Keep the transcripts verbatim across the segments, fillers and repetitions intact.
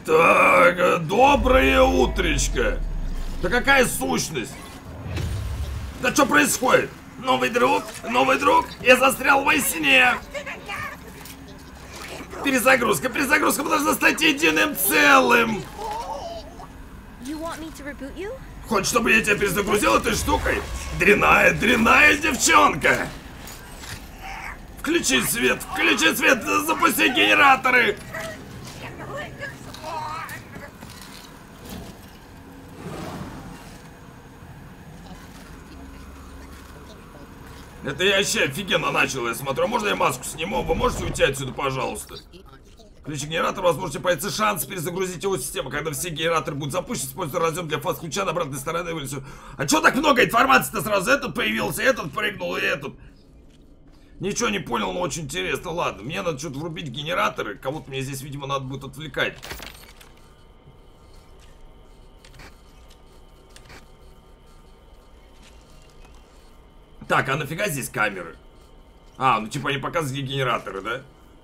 Так, доброе утречко. Да какая сущность? Да что происходит? Новый друг, новый друг, я застрял во сне. Перезагрузка, перезагрузка, мы должны стать единым целым. Хочешь, чтобы я тебя перезагрузил этой штукой? Дрянная, дрянная девчонка. Включи свет, включи свет, запусти генераторы. Это я вообще офигенно начал, я смотрю. Можно я маску сниму? Вы можете уйти отсюда, пожалуйста? Ключ генератора, возможно, появится шанс перезагрузить его систему. Когда все генераторы будут запущены, используя разъем для фаз-ключа на обратной стороне вылезу. А чё так много информации-то сразу? Этот появился, этот прыгнул и этот. Ничего не понял, но очень интересно. Ладно, мне надо что-то врубить генераторы. Кого-то мне здесь, видимо, надо будет отвлекать. Так, а нафига здесь камеры? А, ну типа они показывают генераторы, да?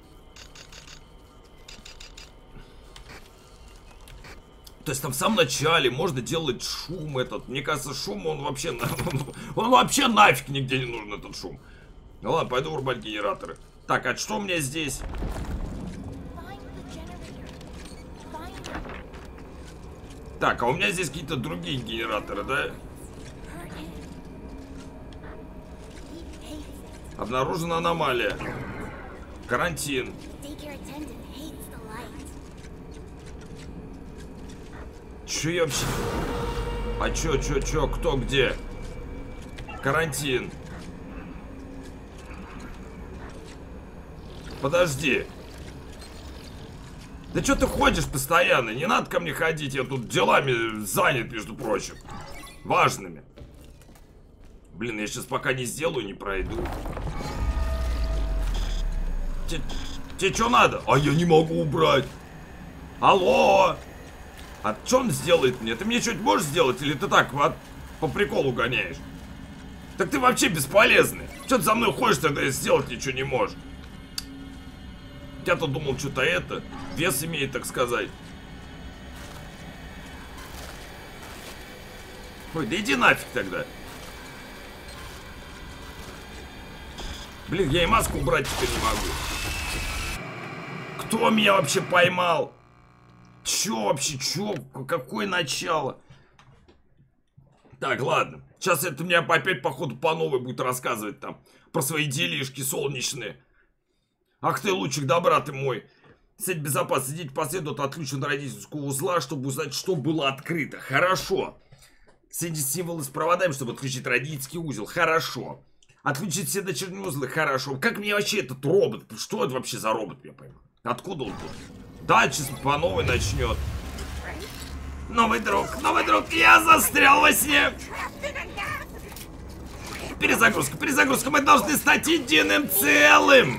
То есть там в самом начале можно делать шум этот. Мне кажется, шум он вообще... Он вообще нафиг нигде не нужен, этот шум. Ну ладно, пойду врубать генераторы. Так, а что у меня здесь? Так, а у меня здесь какие-то другие генераторы, да? Обнаружена аномалия. Карантин. Чё я вообще... А чё, чё, чё, кто где? Карантин. Подожди. Да чё ты ходишь постоянно? Не надо ко мне ходить, я тут делами занят, между прочим. Важными. Блин, я сейчас пока не сделаю, не пройду. Тебе что надо? А я не могу убрать. Алло. А что он сделает мне? Ты мне что-нибудь можешь сделать? Или ты так вот по приколу гоняешь? Так ты вообще бесполезный. Что ты за мной ходишь, тогда и сделать ничего не можешь? Я-то думал, что-то это вес имеет, так сказать. Ой, да иди нафиг тогда. Блин, я и маску убрать теперь не могу. Кто меня вообще поймал? Чё вообще, чё? Какое начало? Так, ладно. Сейчас это мне опять, походу, по новой будет рассказывать там про свои делишки солнечные. Ах ты, лучик добра ты мой. Сеть безопасности. Идите по следу от отключенного родительского узла, чтобы узнать, что было открыто. Хорошо. Соедините символы с проводами, чтобы отключить родительский узел. Хорошо. Отключить все дочерние узлы. Хорошо. Как мне вообще этот робот? Что это вообще за робот, я пойму? Откуда он тут? Да, сейчас по новой начнет. Новый друг, новый друг, я застрял во сне. Перезагрузка, перезагрузка, мы должны стать единым целым.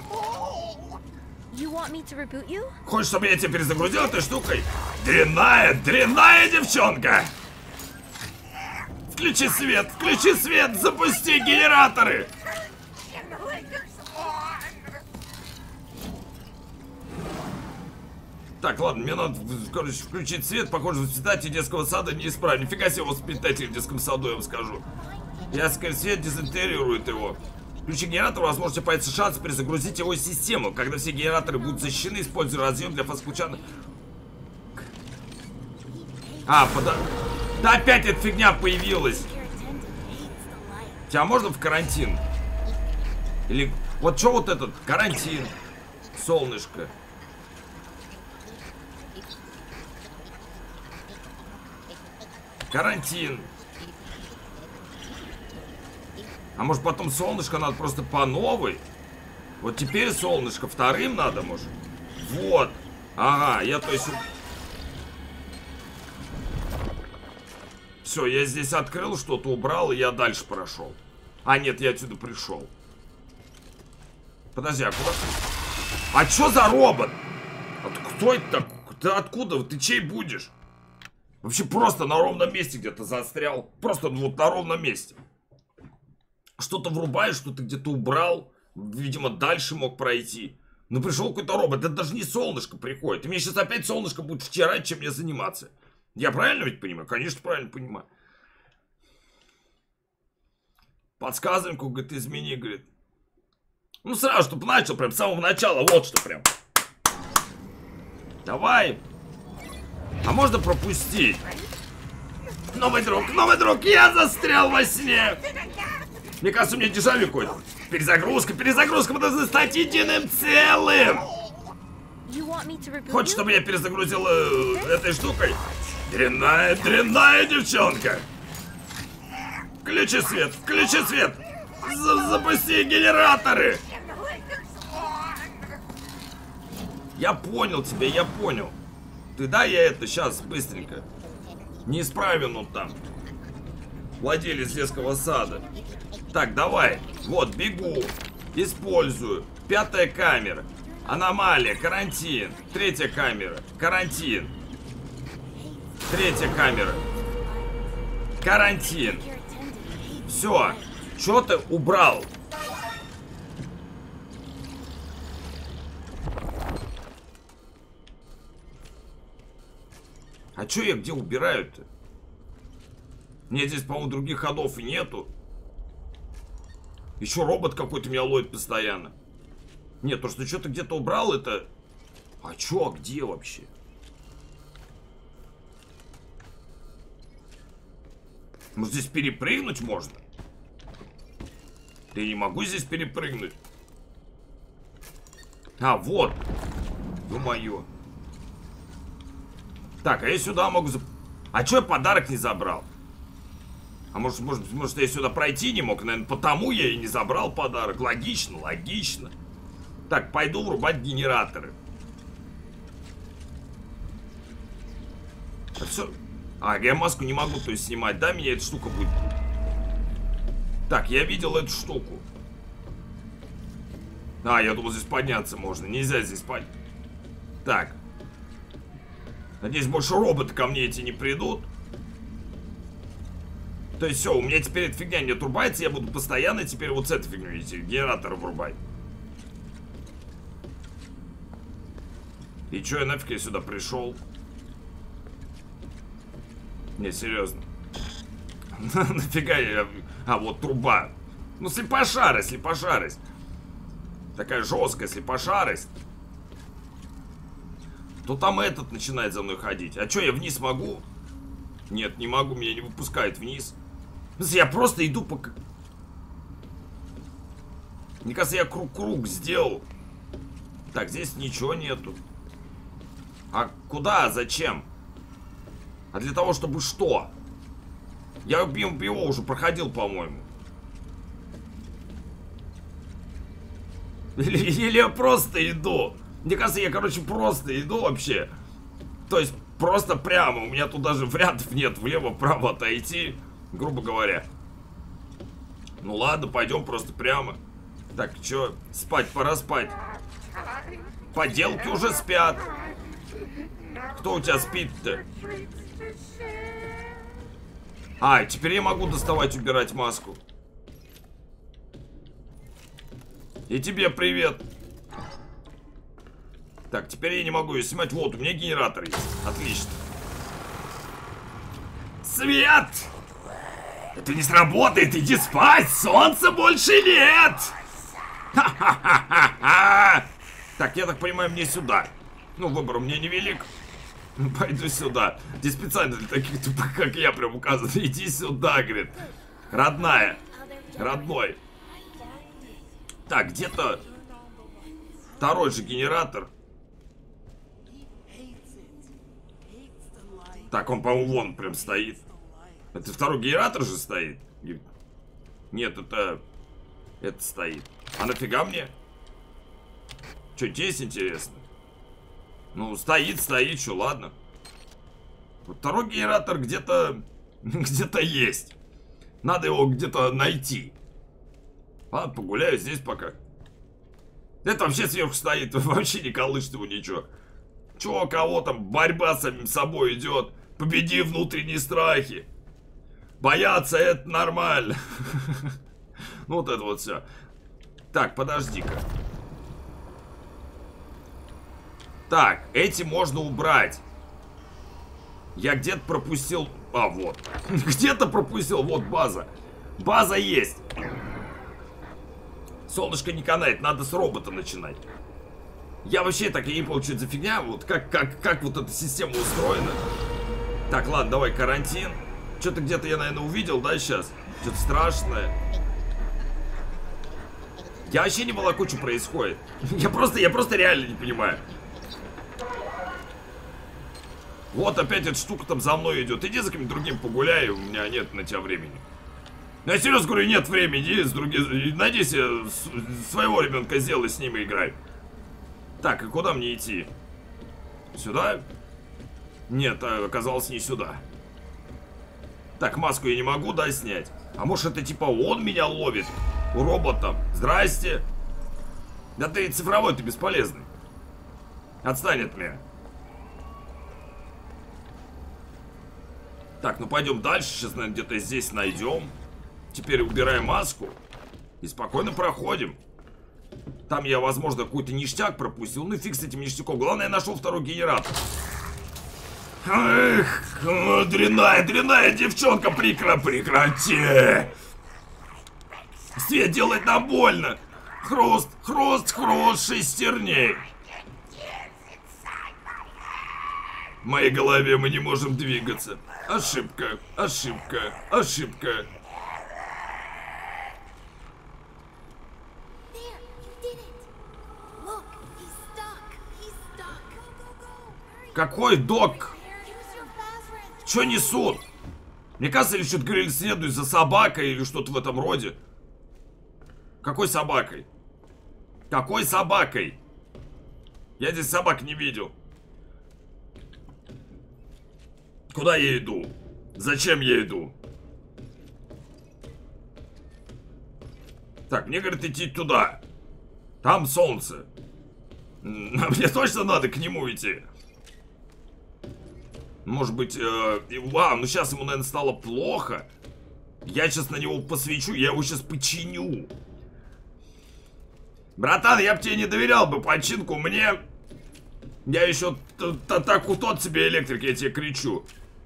Хочешь, чтобы я тебя перезагрузил этой штукой? Дрянная, дрянная девчонка. Включи свет, включи свет, запусти генераторы. Так, ладно, мне надо, короче, включить свет. Похоже, воспитатель детского сада неисправен. Нифига себе воспитатель в детском саду, я вам скажу. Ясный свет дезинтегрирует его. Включи генератор, возможно, появится шанс перезагрузить его систему. Когда все генераторы будут защищены, используя разъем для фаз-ключа. А, пода... Да опять эта фигня появилась. Тебя можно в карантин? Или... Вот что вот этот? Карантин. Солнышко. Карантин. А может потом солнышко надо просто по новой? Вот теперь солнышко вторым надо, может? Вот. Ага, я то есть... Все, я здесь открыл, что-то убрал, и я дальше прошел. А, нет, я отсюда пришел. Подожди, а куда? А что за робот? От, кто это? Ты откуда? Ты чей будешь? Вообще просто на ровном месте где-то застрял. Просто вот на ровном месте. Что-то врубаешь, что-то где-то убрал. Видимо, дальше мог пройти. Ну пришел какой-то робот, это даже не солнышко приходит. И мне сейчас опять солнышко будет втирать, чем мне заниматься. Я правильно ведь понимаю? Конечно, правильно понимаю. Подсказыванку, говорит, измени, говорит. Ну сразу, чтобы начал, прям с самого начала, вот что прям. Давай. А можно пропустить? Новый друг, новый друг, я застрял во сне. Мне кажется, у меня дежавю какой-то. Перезагрузка, перезагрузка, мы должны стать единым целым. Хочешь, чтобы я перезагрузил э, этой штукой? Дрянная, дрянная девчонка. Включи свет, включи свет. За запусти генераторы. Я понял тебя, я понял. Ты да, я это сейчас быстренько. Неисправен он там. Владелец детского сада. Так, давай. Вот, бегу. Использую. Пятая камера. Аномалия, карантин. Третья камера. Карантин. Третья камера. Карантин. Все. Что ты убрал? А чё я где убираю-то? Мне здесь, по-моему, других ходов и нету. Еще робот какой-то меня ловит постоянно. Нет, то, что что-то где-то убрал, это... А чё, а где вообще? Может, здесь перепрыгнуть можно? Да я не могу здесь перепрыгнуть. А, вот. Ё-моё. Так, а я сюда могу... Зап... А чё я подарок не забрал? А может, может, может, я сюда пройти не мог? Наверное, потому я и не забрал подарок. Логично, логично. Так, пойду врубать генераторы. А все... А, я маску не могу, то есть, снимать. Да, меня эта штука будет... Так, я видел эту штуку. А, я думал, здесь подняться можно. Нельзя здесь подняться. Так. Надеюсь, больше роботы ко мне эти не придут. То есть все, у меня теперь эта фигня не отрубается. Я буду постоянно теперь вот с этой фигней эти генераторы врубать. И чё я нафиг я сюда пришел? Не, серьезно. Нафига я... А, вот труба. Ну, слепошарость, слепошарость. Такая жесткая слепошарость. То там этот начинает за мной ходить. А что, я вниз могу? Нет, не могу, меня не выпускает вниз. Я просто иду по... Мне кажется, я круг-круг сделал. Так, здесь ничего нету. А куда? Зачем? А для того, чтобы что? Я его уже проходил, по-моему. Или, или я просто иду. Мне кажется, я, короче, просто иду вообще. То есть, просто прямо. У меня тут даже вариантов нет влево-вправо отойти. Грубо говоря. Ну ладно, пойдем просто прямо. Так, что? Спать, пора спать. Поделки уже спят. Кто у тебя спит-то? А, теперь я могу доставать, убирать маску. И тебе привет. Так, теперь я не могу ее снимать. Вот, у меня генератор есть. Отлично. Свет! Это не сработает, иди спать! Солнца больше нет! Ха-ха-ха-ха-ха! Так, я так понимаю, мне сюда. Ну, выбор у меня невелик. Пойду сюда. Здесь специально для таких тупых, как я, прям указано. Иди сюда, говорит. Родная. Родной. Так, где-то второй же генератор. Так, он, по-моему, вон прям стоит. Это второй генератор же стоит? Нет, это... Это стоит. А нафига мне? Что, здесь интересно? Ну, стоит, стоит, что, ладно. Вот второй генератор где-то... Где-то есть. Надо его где-то найти. Ладно, погуляю здесь пока. Это вообще сверху стоит. Вообще не колышет его ничего. Чё, кого там? Борьба с самим собой идет. Победи внутренние страхи. Бояться это нормально. Ну вот это вот все. Так, подожди-ка. Так, эти можно убрать. Я где-то пропустил... А, вот. Где-то пропустил. Вот база. База есть. Солнышко не канает. Надо с робота начинать. Я вообще так и не понял, что это за фигня. Вот как, как, как вот эта система устроена. Так, ладно, давай карантин. Что-то где-то я, наверное, увидел, да, сейчас? Что-то страшное. Я вообще не молоку, что происходит. Я просто, я просто реально не понимаю. Вот опять эта штука там за мной идет. Иди за кем-нибудь другим погуляй, у меня нет на тебя времени. Ну, я серьезно говорю, нет времени. Иди с другим... Найди себе своего ребенка, сделай, с ним и играй. Так, и куда мне идти? Сюда? Нет, оказалось не сюда. Так, маску я не могу, да, снять? А может это типа он меня ловит? У робота. Здрасте. Да ты цифровой, ты бесполезный. Отстань от меня. Так, ну пойдем дальше. Сейчас, наверное, где-то здесь найдем. Теперь убираем маску. И спокойно проходим. Там я, возможно, какой-то ништяк пропустил. Ну фиг с этим ништяком. Главное, я нашел второй генератор. Эх, дрянная, дрянная девчонка, прекра, прекрати. Свет делает нам больно. Хруст, хруст, хруст шестерней. В моей голове мы не можем двигаться. Ошибка, ошибка, ошибка. Какой док? Что несут? Мне кажется, или что-то говорили, следуй за собакой или что-то в этом роде. Какой собакой? Какой собакой? Я здесь собак не видел. Куда я иду? Зачем я иду? Так, мне говорят идти туда. Там солнце. Мне точно надо к нему идти. Может быть, э, а, ну сейчас ему, наверное, стало плохо. Я сейчас на него посвечу, я его сейчас починю. Братан, я бы тебе не доверял бы починку мне. Я еще так у тот себе электрик, я тебе кричу.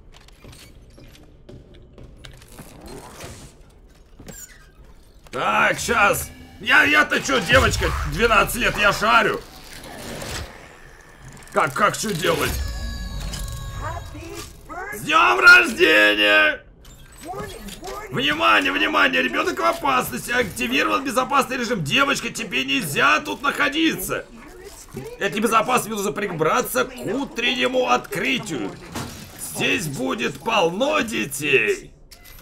Так, сейчас. Я, я-то что, девочка, двенадцать лет, я шарю. Как, как что делать? С днем рождения! Внимание, внимание, ребенок в опасности. Активирован безопасный режим. Девочка, тебе нельзя тут находиться. Это безопасно, нужно прибраться к утреннему открытию. Здесь будет полно детей.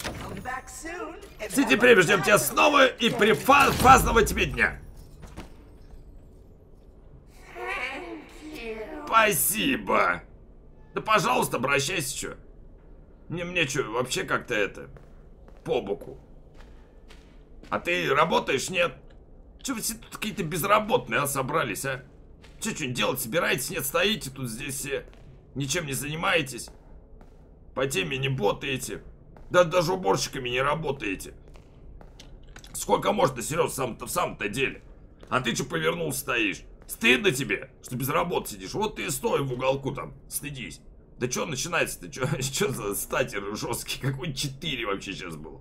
В сентябре ждем тебя снова и припасного тебе дня. Спасибо. Да пожалуйста, обращайся, что. Мне, мне что, вообще как-то это, по боку. А ты работаешь, нет? Че вы все тут какие-то безработные, а, собрались, а? Че, что-нибудь делать собираетесь? Нет, стоите тут здесь все. Ничем не занимаетесь. По теме не ботаете. Да, даже уборщиками не работаете. Сколько можно, серьезно, сам-то в самом-то деле? А ты что повернулся стоишь? Стыдно тебе, что без работы сидишь? Вот ты и стой в уголку там, стыдись. Да что начинается-то? Что за статер жесткий? Какой четыре вообще сейчас был?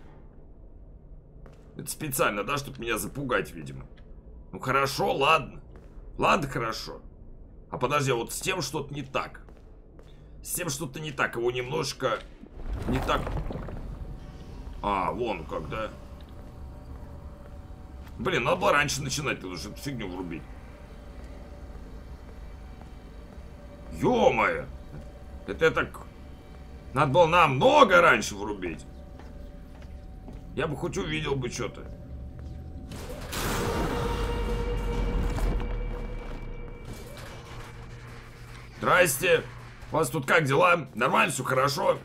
Это специально, да, чтобы меня запугать, видимо. Ну хорошо, ладно. Ладно, хорошо. А подожди, а вот с тем что-то не так. С тем что-то не так. Его немножко не так. А, вон как, да? Блин, надо было раньше начинать, потому что эту фигню врубить. Ё-моё! Это я так... Надо было намного раньше врубить. Я бы хоть увидел бы что-то. Здрасте. У вас тут как дела? Нормально, все хорошо?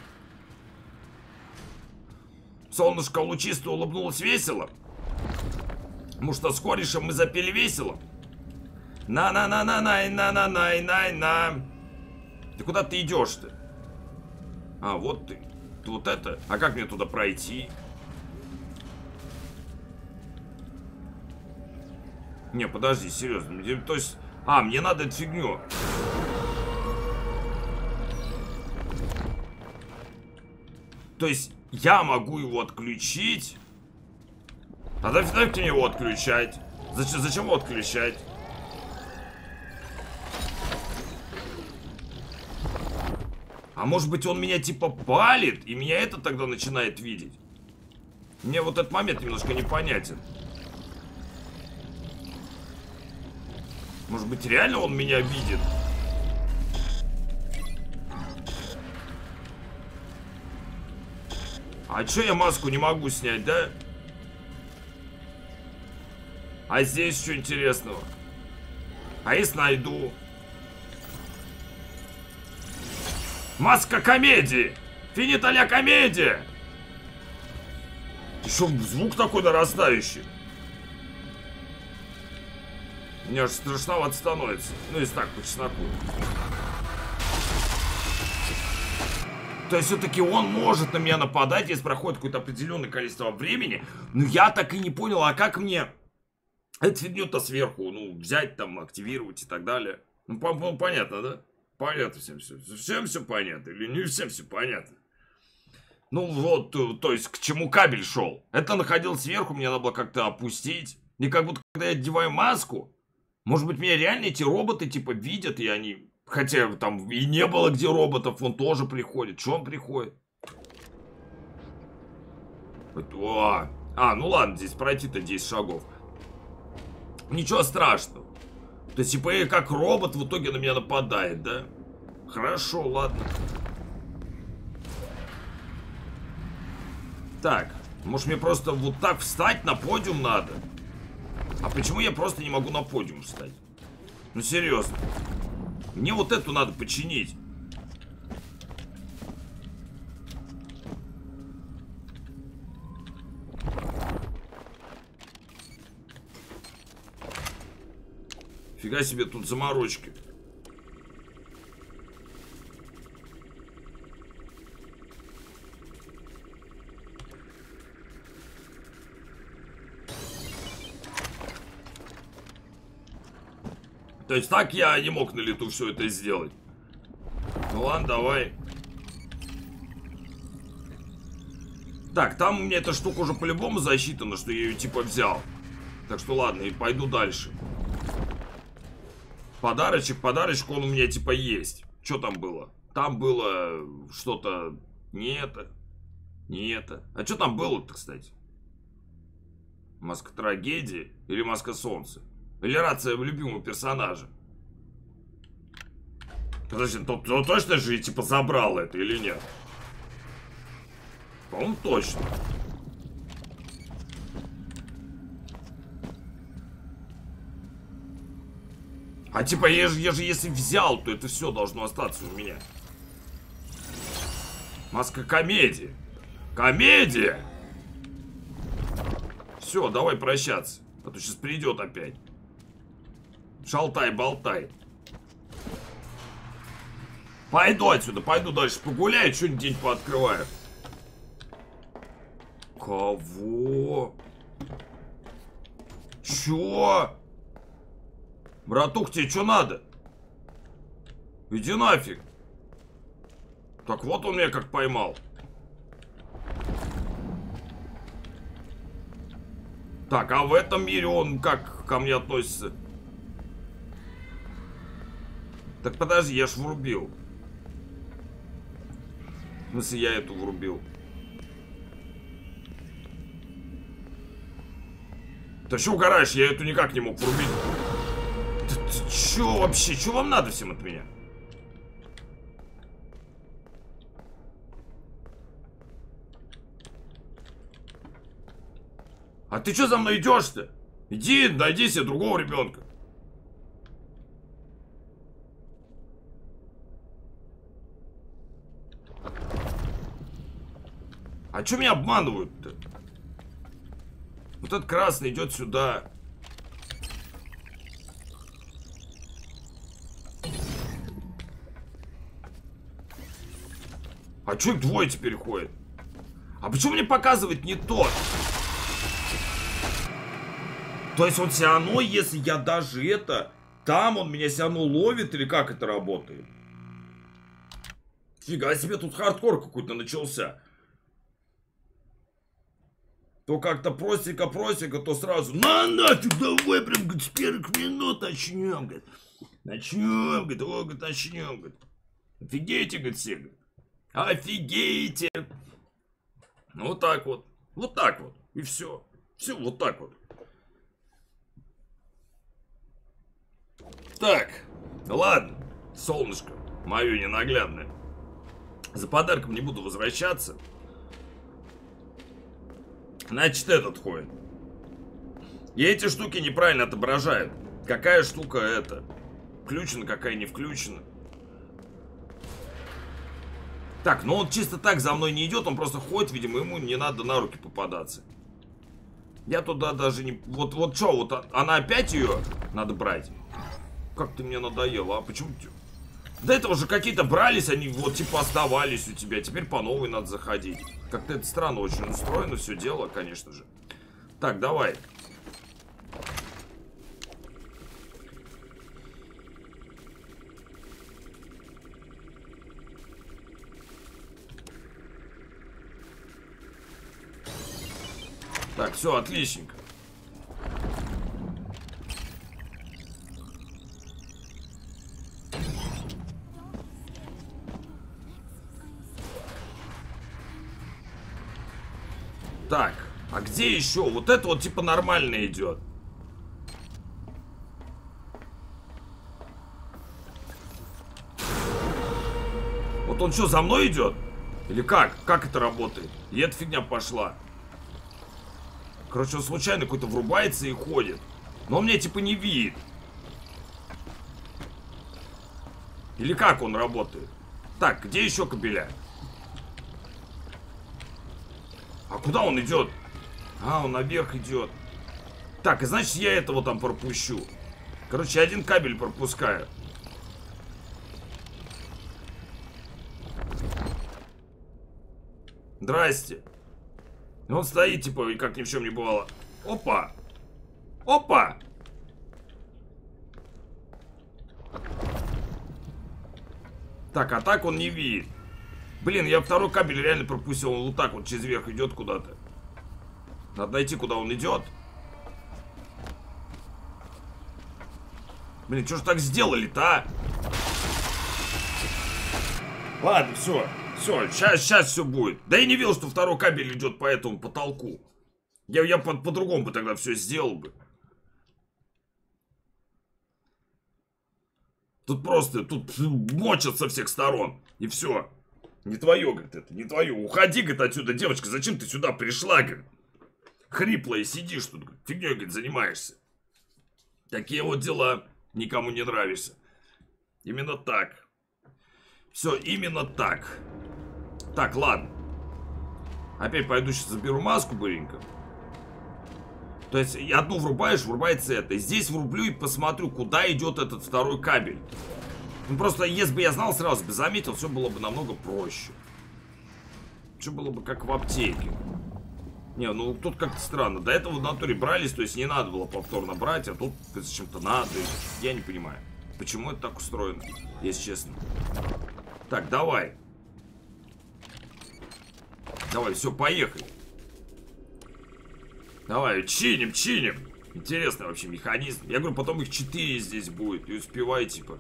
Солнышко лучисто улыбнулось весело. Может, с корешем мы запели весело? На-на-на-на-най-на-на-най-най-на. Ты куда ты идешь-то? А, вот ты. Ты вот это? А как мне туда пройти? Не, подожди, серьезно. То есть... А, мне надо эту фигню То есть я могу его отключить. Тогда давайте его отключать. Зачем, зачем его отключать? А может быть он меня типа палит, и меня это тогда начинает видеть? Мне вот этот момент немножко непонятен. Может быть реально он меня видит? А чё я маску не могу снять, да? А здесь что интересного? А если найду? Маска комедии! Финита ля комедия! Еще звук такой нарастающий. Мне аж страшновато становится. Ну, если так, по чесноку. То есть, все-таки он может на меня нападать, если проходит какое-то определенное количество времени. Но я так и не понял, а как мне эту фигню-то сверху, ну, взять, там, активировать и так далее. Ну, по-моему, понятно, да? Понятно всем все. Всем все понятно? Или не всем все понятно? Ну, вот, то, то есть, к чему кабель шел. Это находилось сверху, мне надо было как-то опустить. И как будто, когда я одеваю маску, может быть, меня реально эти роботы, типа, видят, и они... Хотя там и не было где роботов, он тоже приходит. Че он приходит? О, а, ну ладно, здесь пройти-то десять шагов. Ничего страшного. То есть, типа, как робот в итоге на меня нападает, да? Хорошо, ладно. Так, может мне просто вот так встать на подиум надо? А почему я просто не могу на подиум встать? Ну, серьезно. Мне вот эту надо починить. Фига себе тут заморочки. То есть так я не мог на лету все это сделать. Ну ладно, давай. Так, там у меня эта штука уже по-любому засчитана, что я ее типа взял. Так что ладно, и пойду дальше. Подарочек, подарочек, он у меня типа есть. Что там было? Там было что-то... Не это. Не это. А что там было-то, кстати? Маска трагедии или маска солнца? Или рация любимого персонажа? Подожди, то, то точно же типа забрал это или нет? По-моему, точно. А типа, я же, я же если взял, то это все должно остаться у меня. Маска комедии. Комедия! Все, давай прощаться. А то сейчас придет опять. Шалтай-болтай. Пойду отсюда, пойду дальше погуляю, что-нибудь день пооткрываю. Кого? Чё? Братух, тебе что надо? Иди нафиг. Так вот он меня как поймал. Так, а в этом мире он как ко мне относится? Так подожди, я ж врубил. В смысле, я эту врубил. Ты что угораешь? Я эту никак не мог врубить. Ты, ты чё вообще? Чё вам надо всем от меня? А ты чё за мной идешь-то? Иди, найди себе другого ребенка. А чё меня обманывают-то? Вот этот красный идет сюда. А чё их двое теперь ходит? А почему мне показывает не тот? То есть он все равно, если я даже это... Там он меня все равно ловит, или как это работает? Фига себе, тут хардкор какой-то начался. то как-то простенько-простенько, то сразу на нафиг, давай прям, говорит, с первых минут начнем, говорит. Начнем, говорит, о, говорит, начнем, говорит. Офигейте, говорит, все, говорит. Офигейте. Вот так вот. Вот так вот. И все. Все вот так вот. Так. Ладно. Солнышко. Мое ненаглядное. За подарком не буду возвращаться. Значит, этот ходит. И эти штуки неправильно отображают. Какая штука это? Включена, какая не включена. Так, ну он чисто так за мной не идет, он просто ходит, видимо, ему не надо на руки попадаться. Я туда даже не... Вот, вот что, вот она опять ее надо брать? Как ты мне надоела, а? Почему... До этого же какие-то брались, они вот типа оставались у тебя. Теперь по новой надо заходить. Как-то это странно очень устроено, все дело, конечно же. Так, давай. Так, все, отличненько. Так, а где еще? Вот это вот типа нормально идет. Вот он что, за мной идет? Или как? Как это работает? И эта фигня пошла. Короче, он случайно какой-то врубается и ходит. Но он меня типа не видит. Или как он работает? Так, где еще кабеля? А куда он идет? А, он наверх идет. Так, и значит я этого там пропущу. Короче, один кабель пропускаю. Здрасте. И он стоит, типа, и как ни в чем не бывало. Опа! Опа! Так, а так он не видит. Блин, я второй кабель реально пропустил. Он вот так вот через верх идет куда-то. Надо найти, куда он идет. Блин, что ж так сделали-то, а? Ладно, все. Все, сейчас, сейчас все будет. Да я не видел, что второй кабель идет по этому потолку. Я, я по- по-другому бы тогда все сделал бы. Тут просто, тут мочат со всех сторон. И все. Не твое, говорит, это, не твое. Уходи, говорит, отсюда, девочка, зачем ты сюда пришла, говорит. Хриплая сидишь тут, говорит, фигней, говорит, занимаешься. Такие вот дела, никому не нравишься. Именно так. Все, именно так. Так, ладно. Опять пойду сейчас заберу маску быренько. То есть одну врубаешь, врубается это. Здесь врублю и посмотрю, куда идет этот второй кабель. Ну просто, если бы я знал, сразу бы заметил, все было бы намного проще. Все было бы как в аптеке. Не, ну тут как-то странно. До этого в натуре брались, то есть не надо было повторно брать, а тут зачем-то надо. Я не понимаю, почему это так устроено, если честно. Так, давай. Давай, все, поехали. Давай, чиним, чиним. Интересный вообще механизм. Я говорю, потом их четыре здесь будет. И успевай, типа.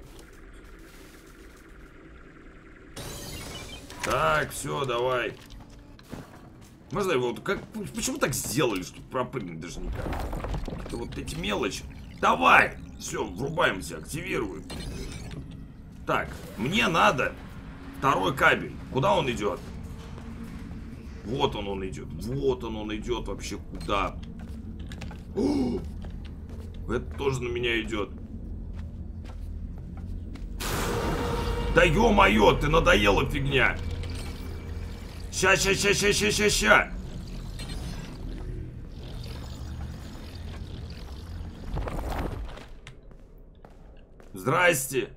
Так, все, давай. Можно его... Как, почему так сделали, что пропрыгнуть даже никак? Это вот эти мелочи. Давай! Все, врубаемся, активируем. Так, мне надо второй кабель. Куда он идет? Вот он, он идет. Вот он, он идет вообще куда? О! Это тоже на меня идет. Да ё-моё, ты надоела фигня. Ща, ща, ща, ща, ща, ща, ща. Здрасте.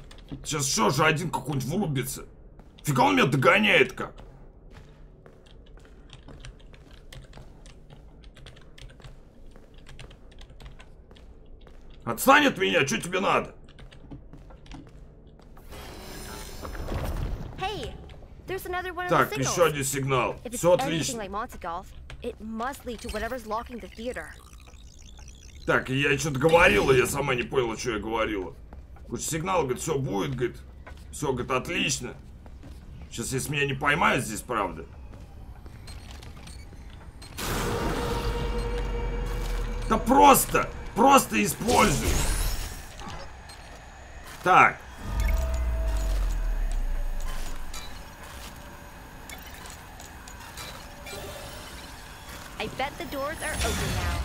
Сейчас что же один какой-нибудь врубится? Фига он меня догоняет как? Отстань от меня, что тебе надо? Так, еще один сигнал. Все отлично. Так, я что-то говорила, я сама не поняла, что я говорила. Хоть сигнал, говорит, все будет, говорит. Все, говорит, отлично. Сейчас, если меня не поймают здесь, правда. Да просто, просто используй. Так. I bet the doors are open now.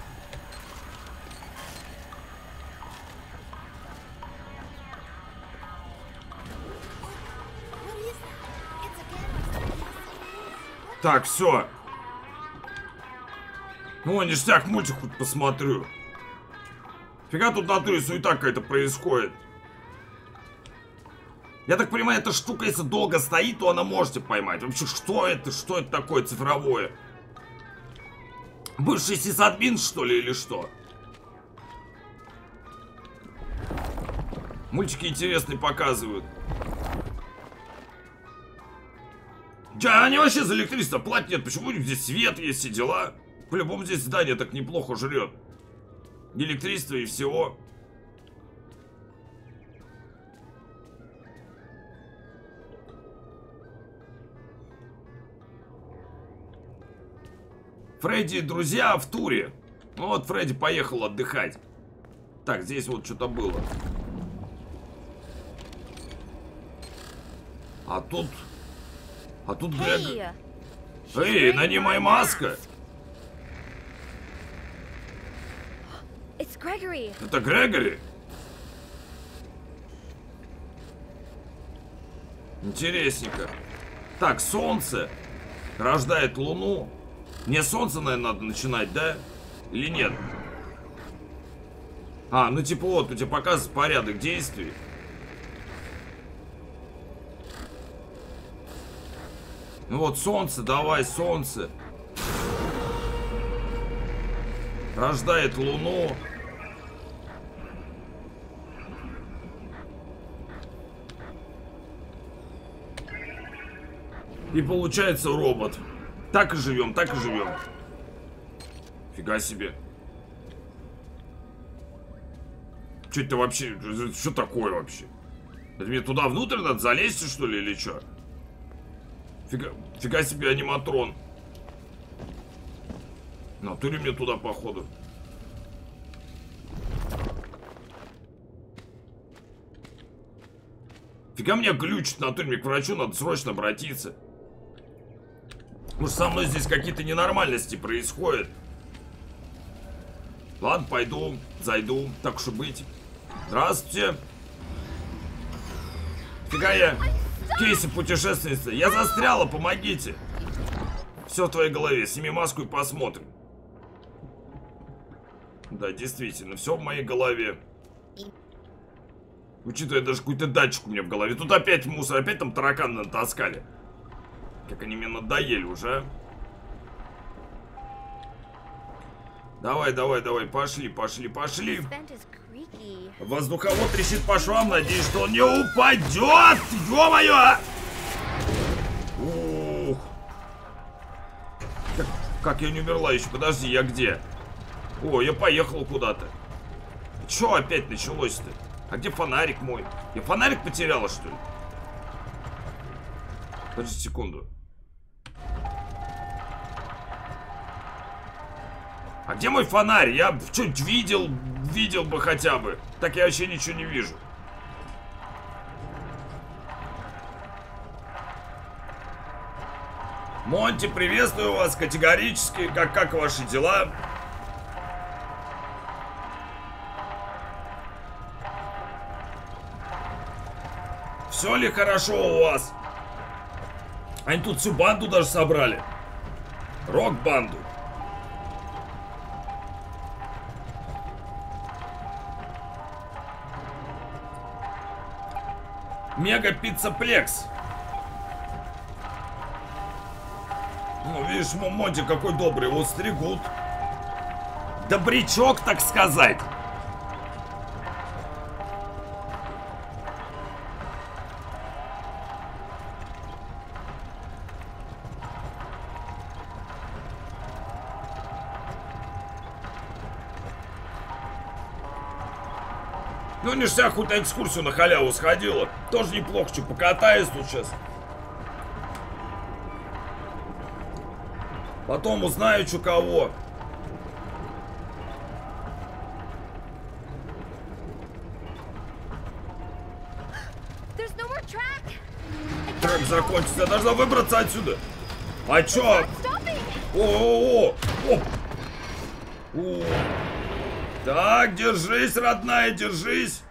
Так, все. Ну, ништяк, мультик хоть посмотрю. Фига тут в натуре суета какая-то происходит. Я так понимаю, эта штука, если долго стоит, то она можете поймать. Вообще, что это? Что это такое цифровое? Бывший сисадмин, что ли, или что? Мультики интересные показывают. Да, они вообще за электричество платят нет. Почему у них здесь свет есть и дела? По-любому здесь здание так неплохо жрет. Электричество и всего. Фредди и друзья в туре. Ну вот Фредди поехал отдыхать. Так, здесь вот что-то было. А тут... А тут Грег... Эй, на ней моя маска. Это Грегори. Интересненько. Так, солнце рождает луну. Мне солнце, наверное, надо начинать, да? Или нет? А, ну типа вот, у тебя показывает порядок действий. Ну вот, солнце, давай, солнце. Рождает луну. И получается робот. Так и живем, так и живем. Фига себе. Что это вообще? Что такое вообще? Это мне туда внутрь надо залезть, что ли, или что? Фига, фига себе аниматрон. На туре мне туда, походу. Фига меня глючит, на туре мне к врачу надо срочно обратиться. Может, со мной здесь какие-то ненормальности происходят. Ладно, пойду, зайду, так уж и быть. Здравствуйте. Фига я. Кейси, путешественница. Я застряла, помогите. Все в твоей голове. Сними маску и посмотрим. Да, действительно, все в моей голове. Учитывая, даже какой-то датчик у меня в голове. Тут опять мусор, опять там тараканы натаскали. Как они мне надоели уже. Давай, давай, давай, пошли, пошли, пошли. Воздуховод трещит по швам, надеюсь, что он не упадет. Ё-моё! Ух. Как, как я не умерла еще? Подожди, я где? О, я поехал куда-то. Че опять началось-то? А где фонарик мой? Я фонарик потеряла, что ли? Подожди секунду. А где мой фонарь? Я что-нибудь видел, видел бы хотя бы. Так я вообще ничего не вижу. Монти, приветствую вас категорически. Как, как ваши дела? Все ли хорошо у вас? Они тут всю банду даже собрали. Рок-банду. Мега пиццаплекс. Ну, видишь, Монти какой добрый, его стригут. Добрячок, так сказать. Ну, ништяк, хоть на экскурсию на халяву сходила. Тоже неплохо, что покатаюсь тут сейчас. Потом узнаю, что кого. Трек закончится, я должна выбраться отсюда. А чё? О-о-о! О! Так, держись, родная, держись.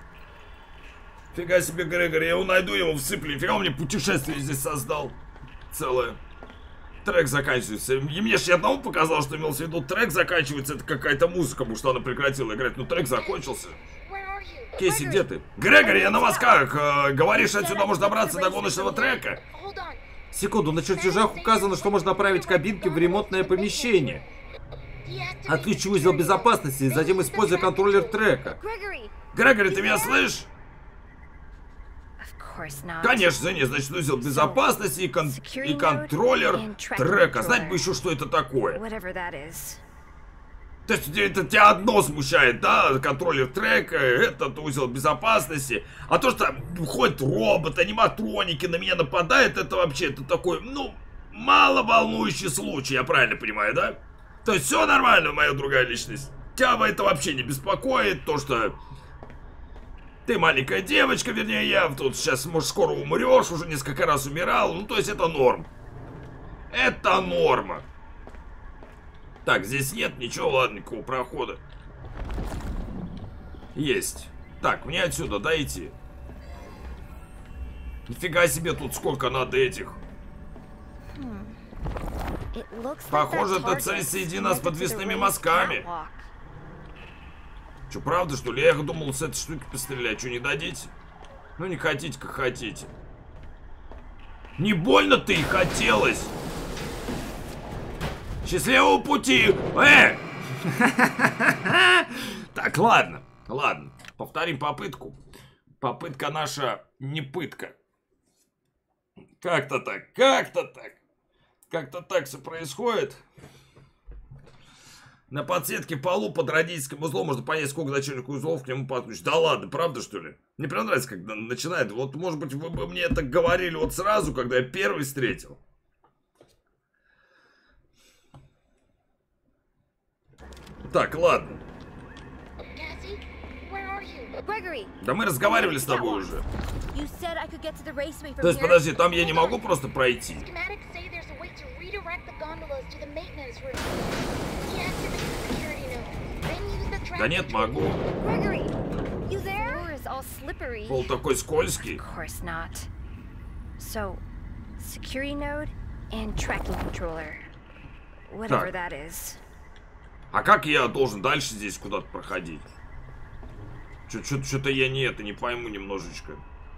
Фига себе, Грегори, я его найду, я его всыплю. Фига он мне путешествие здесь создал. Целое. Трек заканчивается. И мне же одного показал, что имел в виду трек заканчивается. Это какая-то музыка, потому что она прекратила играть. Ну, трек закончился. Кейси, где ты? Грегори, я на вас как? Э, говоришь, отсюда можно добраться до гоночного трека? Секунду, на чертежах указано, что можно направить кабинки в ремонтное помещение. Отключи узел безопасности и затем используй контроллер трека. Грегори, ты меня слышишь? Конечно, нет, значит, узел безопасности и, кон и контроллер трека. Знать бы еще, что это такое. То есть это тебя одно смущает, да? Контроллер трека, этот узел безопасности. А то, что ходят роботы, аниматроники, на меня нападают, это вообще это такой, ну, мало волнующий случай, я правильно понимаю, да? То есть все нормально, моя другая личность. Тебя это вообще не беспокоит, то, что ты маленькая девочка, вернее, я тут сейчас, может, скоро умрешь, уже несколько раз умирал. Ну, то есть это норм. Это норма. Так, здесь нет ничего, ладно, никакого прохода. Есть. Так, мне отсюда дойти. Нифига себе, тут сколько надо этих. Похоже, эта цель соединена с подвесными мазками. Че, правда, что ли? Я думал с этой штуки пострелять. Что, не дадите? Ну, не хотите, как хотите. Не больно-то и хотелось. Счастливого пути! Э! Так, ладно. Ладно. Повторим попытку. Попытка наша не пытка. Как-то так. Как-то так. Как-то так все происходит. На подсветке полу под родительским узлом можно понять, сколько дочерних узлов к нему подключить. Да ладно, правда, что ли? Мне прям нравится, когда начинает. Вот, может быть, вы бы мне это говорили вот сразу, когда я первый встретил. Так, ладно. Да мы разговаривали с тобой уже. То есть, подожди, там я не могу просто пройти? Да нет, могу. Пол такой скользкий. Так. А как я должен дальше здесь куда-то проходить? Что-то я не это не пойму немножечко.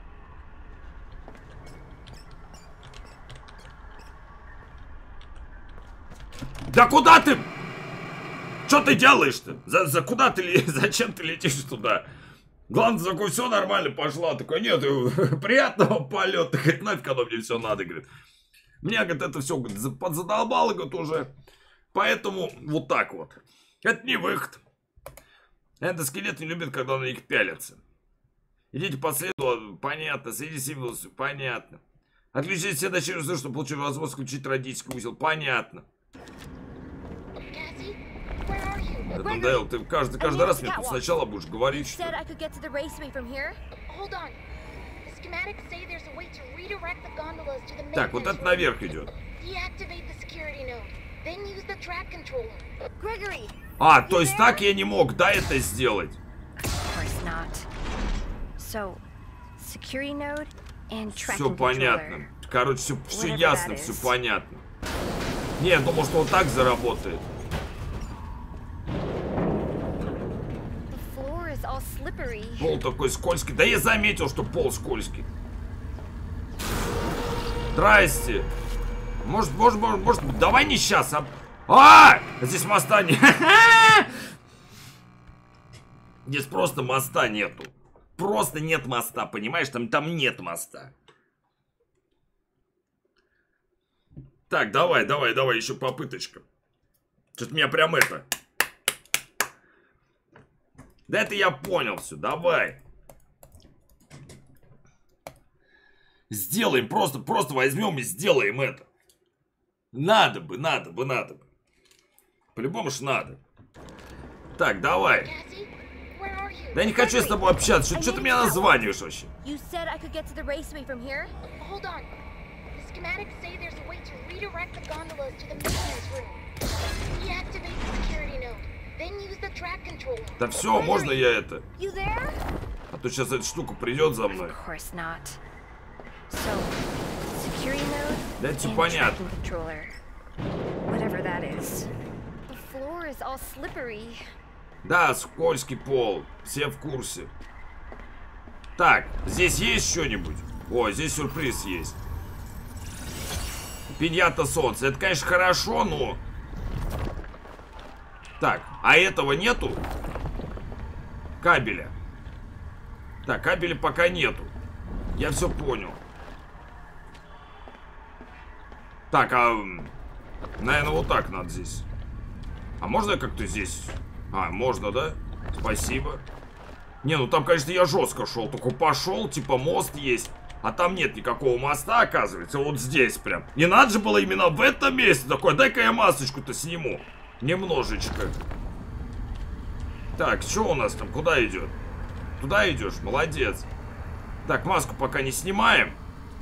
Да куда ты? Что ты делаешь-то? За, за куда ты, зачем ты летишь туда? Главное, такой, все нормально, пошла. Такой, нет, приятного полета. Говорит, нафиг оно мне все надо, говорит. Меня, говорит, это все, говорит, подзадолбало, говорит, уже. Поэтому вот так вот. Это не выход. Эндоскелет не любит, когда на них пялятся. Идите по следу, понятно. Среди символов, понятно. Отключите все дочерние узлы, чтобы получить возможность включить родительский узел. Понятно. Это надоело. Ты каждый, каждый раз мне тут сначала будешь говорить, что... Так, вот это наверх идет. А, то есть так я не мог, да, это сделать? Все понятно. Короче, все, все ясно, все понятно. Не, я думал, что он так заработает. Пол такой скользкий. Да я заметил, что пол скользкий. Здрасте. Может, может, может, может, давай не сейчас, а... А! Здесь моста нет. Здесь просто моста нету. Просто нет моста, понимаешь? Там, там нет моста. Так, давай, давай, давай, еще попыточка. Что-то меня прям это... Да это я понял все, давай. Сделаем, просто, просто возьмем и сделаем это. Надо бы, надо бы, надо бы. По-любому ж надо. Так, давай. Да я не хочу с тобой общаться, что, что ты меня названиваешь вообще? Да все, можно я это? А то сейчас эта штука придет за мной. Да это все понятно. Да, скользкий пол. Все в курсе. Так, здесь есть что-нибудь? О, здесь сюрприз есть. Пиньята солнца. Это, конечно, хорошо, но... Так, а этого нету? Кабеля. Так, кабеля пока нету. Я все понял. Так, а... Наверное, вот так надо здесь. А можно как-то здесь... А, можно, да? Спасибо. Не, ну там, конечно, я жестко шел. Только пошел, типа мост есть. А там нет никакого моста, оказывается. Вот здесь прям. Не надо же было именно в этом месте такое. Дай-ка я масочку-то сниму. Немножечко. Так, что у нас там? Куда идет? Туда идешь? Молодец. Так, маску пока не снимаем.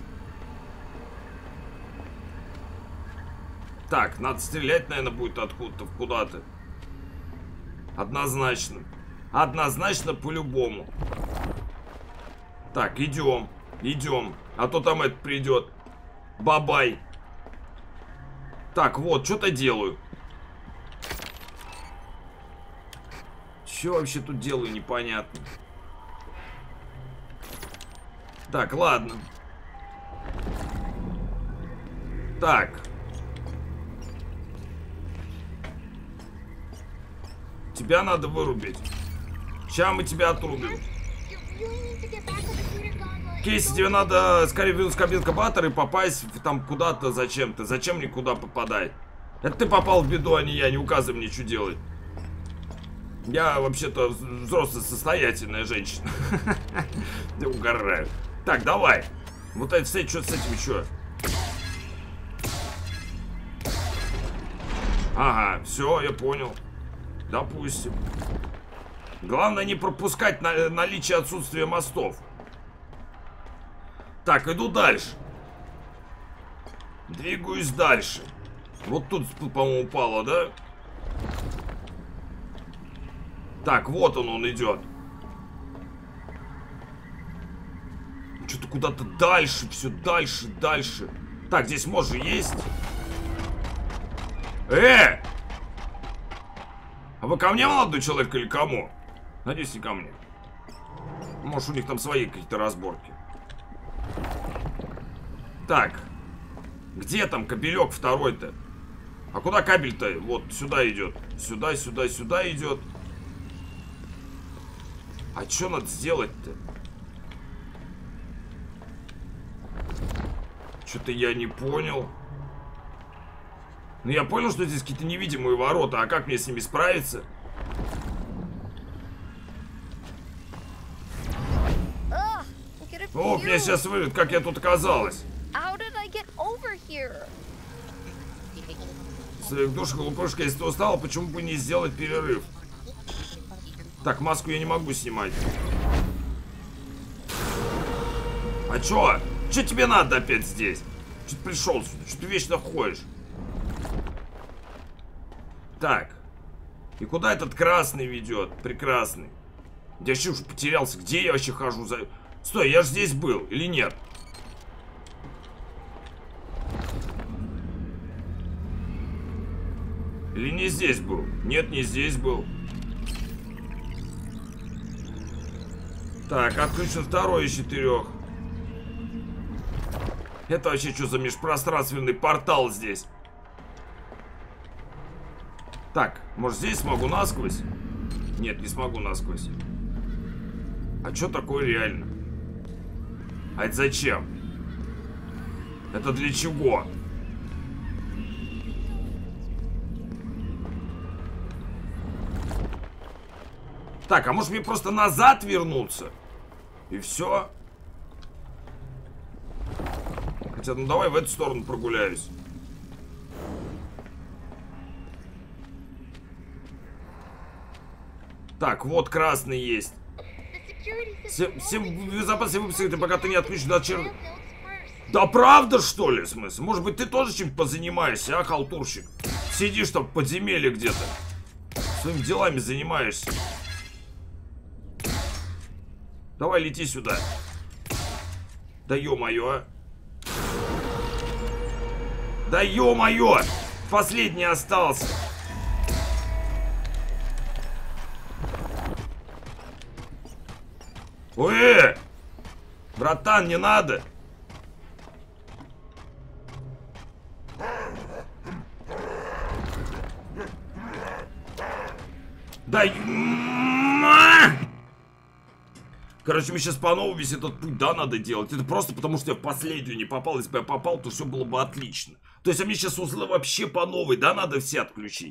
Так, надо стрелять, наверное, будет откуда-то в куда-то. Однозначно. Однозначно по-любому. Так, идем. Идем. А то там это придет. Бабай. Так, вот, что-то делаю. Что вообще тут делаю, непонятно. Так, ладно. Так. Тебя надо вырубить. Сейчас мы тебя отрубим. Кейси, тебе надо скорее вернуть кабин инкубатор и попасть там куда-то зачем-то. Зачем мне куда попадать? Это ты попал в беду, а не я. Не указывай мне, что делать. Я вообще-то взрослая состоятельная женщина. Я угораю. Так, давай. Вот это, кстати, что с этим, что? Ага, все, я понял. Допустим. Главное не пропускать на наличие отсутствия мостов. Так, иду дальше. Двигаюсь дальше. Вот тут, по-моему, упало, да? Так, вот он, он идет. Что-то куда-то дальше, все дальше, дальше. Так, здесь может есть. Э! А вы ко мне, молодой человек, или кому? Надеюсь, не ко мне. Может, у них там свои какие-то разборки. Так. Где там кабелек второй-то? А куда кабель-то? Вот, сюда идет. Сюда, сюда, сюда идет. А что надо сделать-то? Что-то я не понял. Ну, я понял, что здесь какие-то невидимые ворота. А как мне с ними справиться? О, меня сейчас вырвет, как я тут оказалась. Душа глупышка, если ты устала, почему бы не сделать перерыв? Так, маску я не могу снимать. А чё? Чё тебе надо опять здесь? Чё ты пришел сюда? Чё ты вечно ходишь? Так. И куда этот красный ведет? Прекрасный. Я вообще уже потерялся. Где я вообще хожу? За... Стой, я же здесь был. Или нет? Или не здесь был? Нет, не здесь был. Так, отключен второй из четырех. Это вообще что за межпространственный портал здесь? Так, может здесь смогу насквозь? Нет, не смогу насквозь. А что такое реально? А это зачем? Это для чего? Так, а может мне просто назад вернуться? И все. Хотя, ну давай в эту сторону прогуляюсь. Так, вот красный есть. Всем, всем безопасно выпустить, пока ты не отключишь дочерню. Да правда, что ли, в смысле? Может быть, ты тоже чем-то позанимаешься, а, халтурщик? Сидишь там в подземелье где-то. Своими делами занимаешься. Давай, лети сюда. Да ё-моё, а. Да ё-моё! Последний остался. Ой! Братан, не надо! Да... Короче, мы сейчас по новой весь этот путь, да, надо делать. Это просто потому, что я в последнюю не попал. Если бы я попал, то все было бы отлично. То есть, а мне сейчас узлы вообще по новой, да, надо все отключить.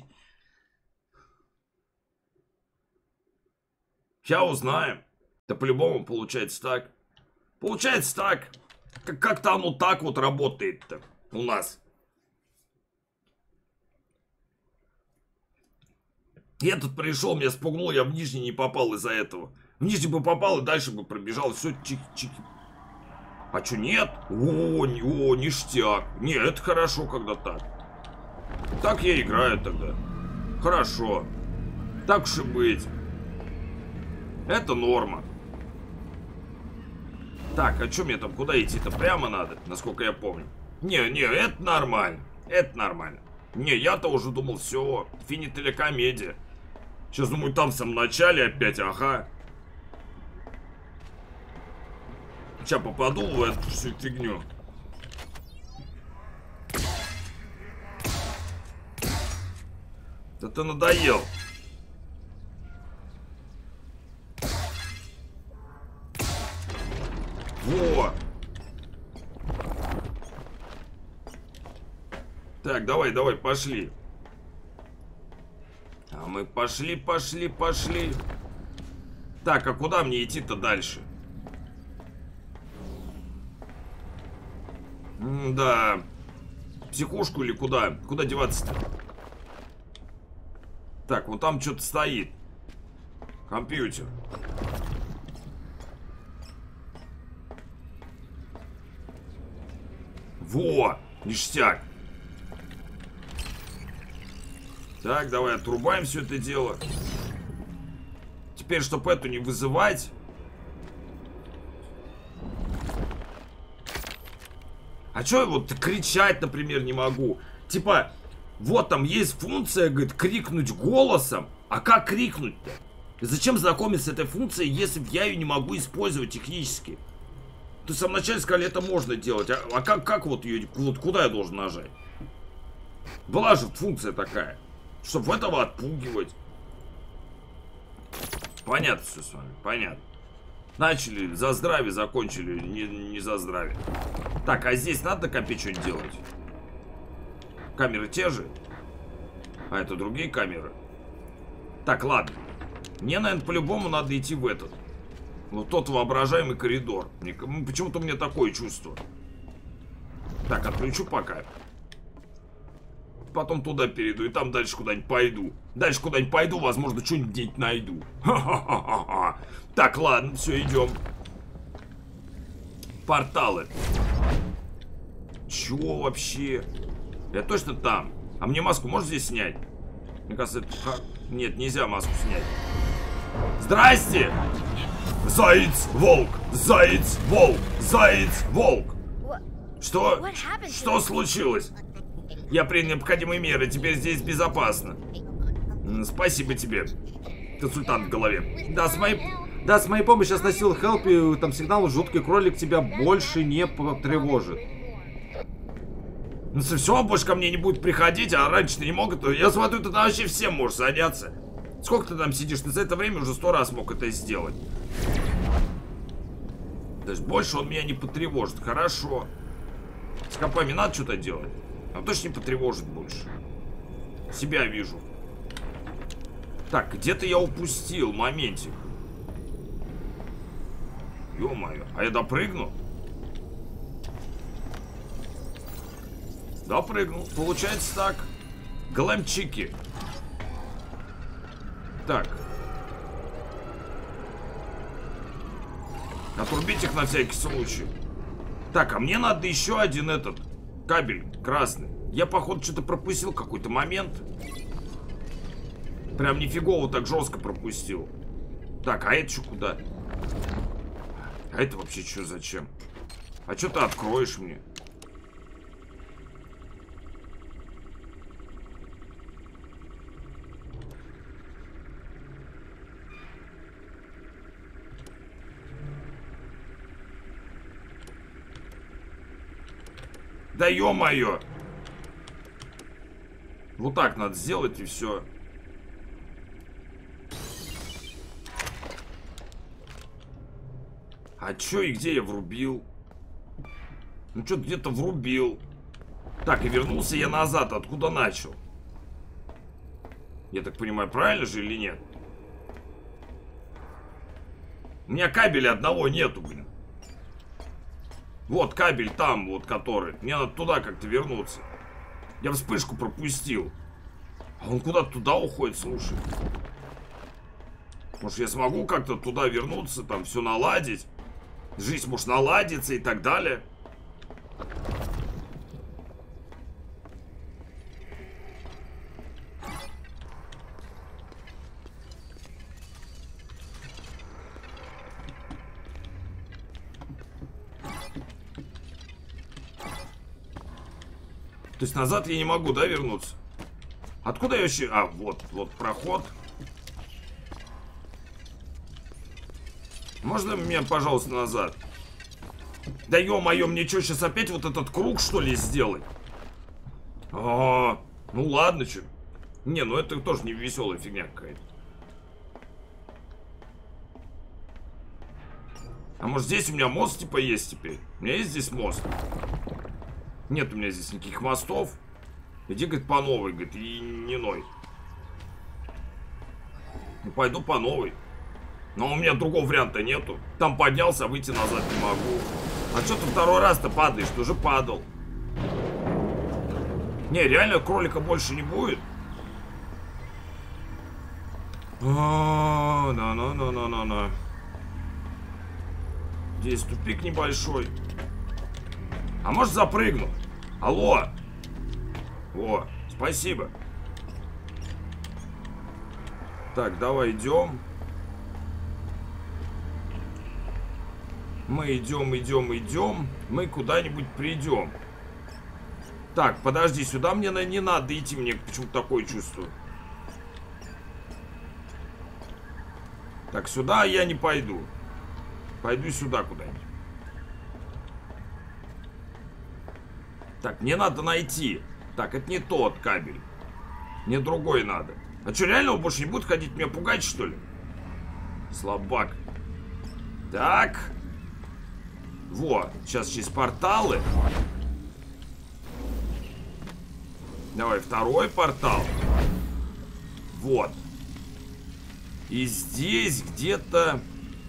Сейчас узнаем. Да по-любому получается так. Получается так. Как-то оно так вот работает-то у нас. Я тут пришел, меня спугнул, я в нижний не попал из-за этого. В нижний бы попал и дальше бы пробежал. Все, чики-чики. А что, нет? О, о, ништяк. Не, это хорошо, когда так. Так я играю тогда. Хорошо. Так уж и быть. Это норма. Так, а что мне там, куда идти-то? Прямо надо, насколько я помню. Не, не, это нормально. Это нормально. Не, я-то уже думал, все, финит или комедия. Сейчас думаю, там в самом начале опять, ага. Сейчас попаду в эту всю фигню. Да ты надоел. Во! Так, давай, давай, пошли. А мы пошли, пошли, пошли. Так, а куда мне идти-то дальше? М-да. Психушку или куда? Куда деваться-то? Так, вот там что-то стоит. Компьютер. Во! Ништяк! Так, давай отрубаем все это дело. Теперь, чтобы эту не вызывать. А чё я вот кричать, например, не могу? Типа, вот там есть функция, говорит, крикнуть голосом. А как крикнуть-то? Зачем знакомиться с этой функцией, если я ее не могу использовать технически? То есть в самом начале сказали, это можно делать. А, а как, как вот ее, вот куда я должен нажать? Была же функция такая, чтобы этого отпугивать. Понятно все с вами, понятно. Начали за здравие, закончили не, не за здравие. Так, а здесь надо на компе что-нибудь делать? Камеры те же? А это другие камеры? Так, ладно. Мне, наверное, по-любому надо идти в этот. Вот тот воображаемый коридор. Почему-то у меня такое чувство. Так, отключу пока. Потом туда перейду и там дальше куда-нибудь пойду. Дальше куда-нибудь пойду, возможно, что-нибудь найду. Ха-ха-ха-ха. Так, ладно, все, идем. Порталы. Чего вообще? Я точно там. А мне маску можно здесь снять? Мне кажется, это... Нет, нельзя маску снять. Здрасте! Заяц, волк! Заяц, волк! Заяц, волк! Что? Что случилось? Я принял необходимые меры, теперь здесь безопасно. Спасибо тебе, консультант в голове. Да, с моей... Да, с моей помощью сейчас носил хелп, и там сигнал жуткий кролик тебя больше не потревожит. Ну все, больше ко мне не будет приходить, а раньше ты не мог это. Я смотрю, ты вообще всем можешь заняться. Сколько ты там сидишь? Ты за это время уже сто раз мог это сделать. То есть больше он меня не потревожит. Хорошо. С компами надо что-то делать. Он точно не потревожит больше. Себя вижу. Так, где-то я упустил моментик. Ё-моё, а я допрыгну? Допрыгнул. Получается так. Глэмчики. Так. Отрубить их на всякий случай. Так, а мне надо еще один этот кабель красный. Я, походу, что-то пропустил какой-то момент. Прям нифигово так жестко пропустил. Так, а это что куда? А это вообще что зачем? А что ты откроешь мне? Да ё-моё! Вот так надо сделать и все. А чё и где я врубил? Ну что-то где-то врубил. Так, и вернулся я назад. Откуда начал? Я так понимаю, правильно же или нет? У меня кабеля одного нету, блин. Вот кабель там, вот который. Мне надо туда как-то вернуться. Я вспышку пропустил. А он куда-то туда уходит, слушай. Может, я смогу как-то туда вернуться, там все наладить? Жизнь может наладиться и так далее. То есть назад я не могу, да, вернуться? Откуда я вообще... А, вот, вот проход. Можно меня, пожалуйста, назад? Да ё-моё, мне что, сейчас опять вот этот круг, что ли, сделать? А, ну ладно, что. Не, ну это тоже не веселая фигня какая-то. А может здесь у меня мост типа есть теперь? У меня есть здесь мост? Нет у меня здесь никаких мостов. Иди, говорит, по новой, говорит, и не ной. Ну, пойду по новой. Но у меня другого варианта нету. Там поднялся, а выйти назад не могу. А что ты второй раз-то падаешь? Ты уже падал. Не, реально кролика больше не будет? А, на-на-на-на-на-на. Здесь тупик небольшой. А может запрыгну? Алло. О, спасибо. Так, давай идем. Мы идем, идем, идем. Мы куда-нибудь придем. Так, подожди, сюда мне не надо идти. Мне почему-то такое чувствую. Так, сюда я не пойду. Пойду сюда куда-нибудь. Так, мне надо найти. Так, это не тот кабель. Мне другой надо. А что, реально он больше не будет ходить меня пугать, что ли? Слабак. Так. Вот, сейчас через порталы. Давай, второй портал. Вот. И здесь где-то...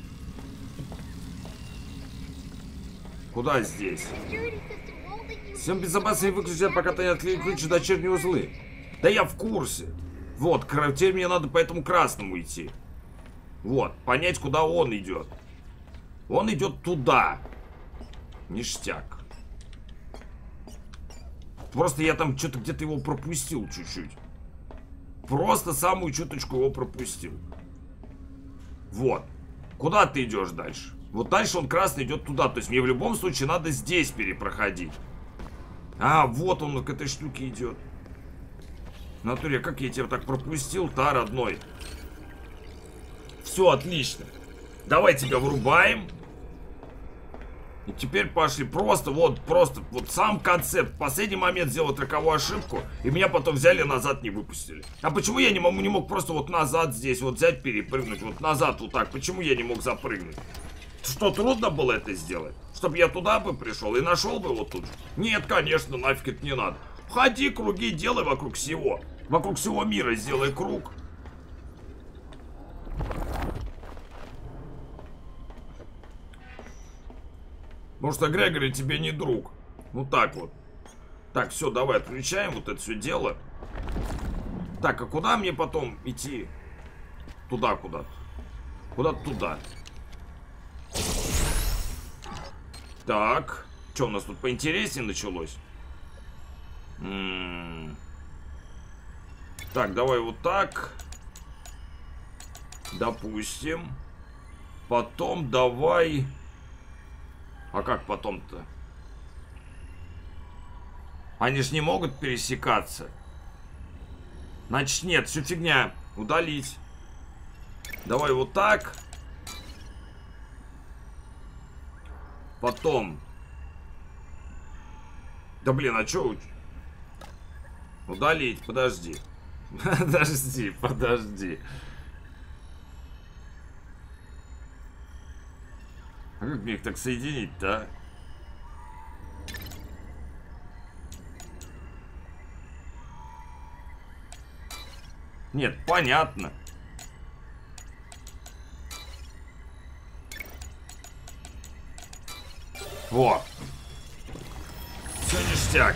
Куда здесь? Всем безопасно выключать, пока ты не отключишь дочерние узлы. Да я в курсе. Вот, теперь мне надо по этому красному идти. Вот, понять, куда он идет. Он идет туда. Ништяк. Просто я там что-то где-то его пропустил чуть-чуть. Просто самую чуточку его пропустил. Вот. Куда ты идешь дальше? Вот дальше он красный идет туда. То есть мне в любом случае надо здесь перепроходить. А, вот он к этой штуке идет. В натуре, как я тебя так пропустил-то, родной? Все, отлично. Давай тебя врубаем. И теперь пошли. Просто, вот, просто, вот сам концепт. В последний момент сделал роковую ошибку, и меня потом взяли назад, не выпустили. А почему я не мог, не мог просто вот назад здесь, вот взять, перепрыгнуть, вот назад вот так? Почему я не мог запрыгнуть? Что, трудно было это сделать? Чтобы я туда бы пришел и нашел бы вот тут же? Нет, конечно, нафиг это не надо. Ходи, круги делай вокруг всего. Вокруг всего мира сделай круг. Потому что Грегори тебе не друг. Ну так вот. Так, все, давай отключаем вот это все дело. Так, а куда мне потом идти? Туда куда-то. Куда-то туда. Так. Что у нас тут поинтереснее началось? М-м-м. Так, давай вот так. Допустим. Потом давай... А как потом-то? Они ж не могут пересекаться. Значит, нет, все фигня. Удалить. Давай вот так. Потом. Да блин, а чё? Удалить, подожди. Подожди, подожди. А как мне их так соединить-то, а? Нет, понятно. Во. Все ништяк.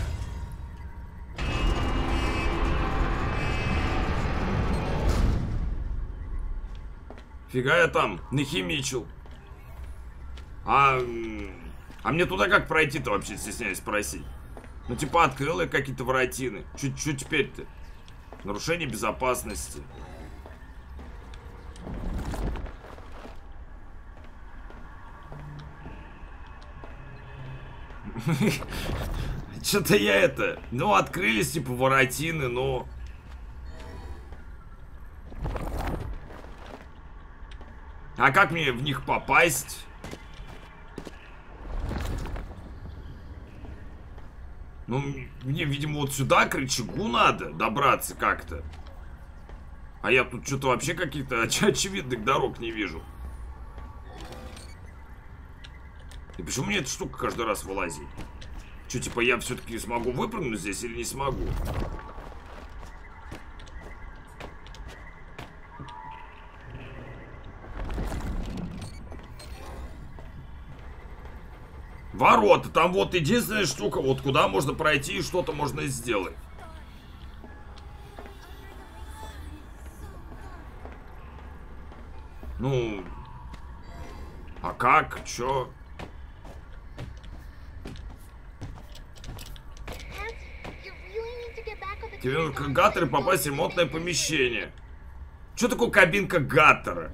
Фига я там нахимичил. А, а мне туда как пройти-то вообще, стесняюсь спросить? Ну типа открыл я какие-то воротины. Чуть-чуть теперь-то. Нарушение безопасности. Что-то я это... Ну, открылись, типа, воротины, но... А как мне в них попасть? Ну, мне, видимо, вот сюда к рычагу надо добраться как-то. А я тут что-то вообще каких-то оч очевидных дорог не вижу. И почему мне эта штука каждый раз вылазит? Что, типа, я все-таки смогу выпрыгнуть здесь или не смогу? Ворота, там вот единственная штука, вот куда можно пройти и что-то можно сделать. Ну, а как, чё? Тебе нужно к Гаттеру попасть в ремонтное помещение. Что такое кабинка Гаттера?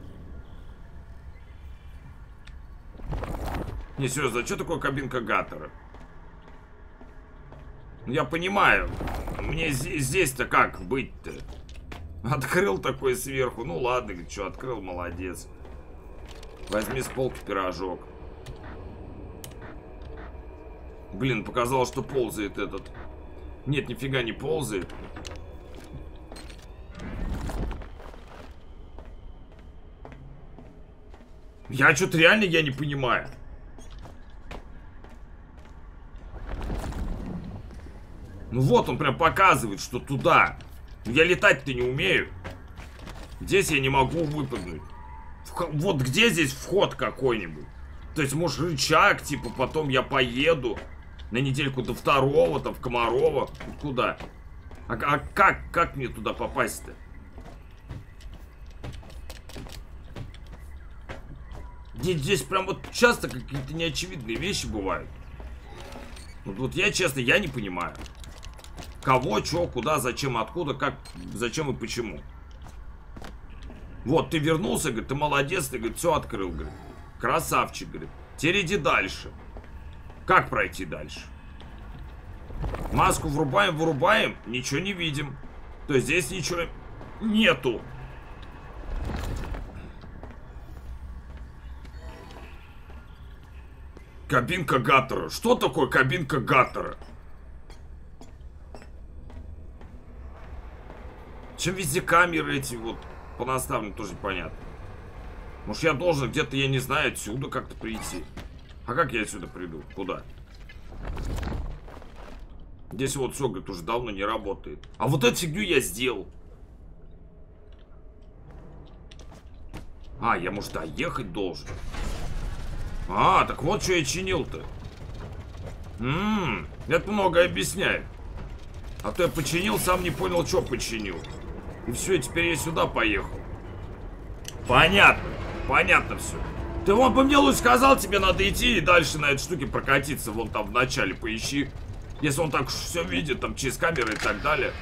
Не, серьезно, а что такое кабинка Гаттера? Ну, я понимаю. Мне здесь-то как быть-то? Открыл такой сверху. Ну ладно, говорит, что, открыл, молодец. Возьми с полки пирожок. Блин, показалось, что ползает этот. Нет, нифига не ползает. Я что-то реально я не понимаю. Ну вот, он прям показывает, что туда. Но я летать-то не умею. Здесь я не могу выпрыгнуть. Вот где здесь вход какой-нибудь? То есть, может, рычаг, типа, потом я поеду на недельку до второго, там, в Комарова. Куда? А, а как, как мне туда попасть-то? Здесь, здесь прям вот часто какие-то неочевидные вещи бывают. Вот, вот я, честно, я не понимаю. Кого, что, куда, зачем, откуда, как, зачем и почему. Вот, ты вернулся, говорит, ты молодец, ты, говорит, все открыл, говорит. Красавчик, говорит. Теперь иди дальше. Как пройти дальше? Маску врубаем, вырубаем, ничего не видим. То есть здесь ничего нету. Кабинка Гаттера. Что такое кабинка Гаттера? Чем везде камеры эти вот понаставлены, тоже понятно. Может, я должен где-то, я не знаю, отсюда как-то прийти. А как я отсюда приду? Куда? Здесь вот все, говорит, уже давно не работает. А вот эту фигню я сделал. А, я, может, доехать должен. А, так вот что я чинил-то. Ммм, это многое объясняет. А то я починил, сам не понял, что починил. И все, теперь я сюда поехал. Понятно, понятно все. Ты вон бы мне лучше сказал, тебе надо идти и дальше на этой штуке прокатиться. Вон там в начале поищи. Если он так все видит, там через камеры и так далее.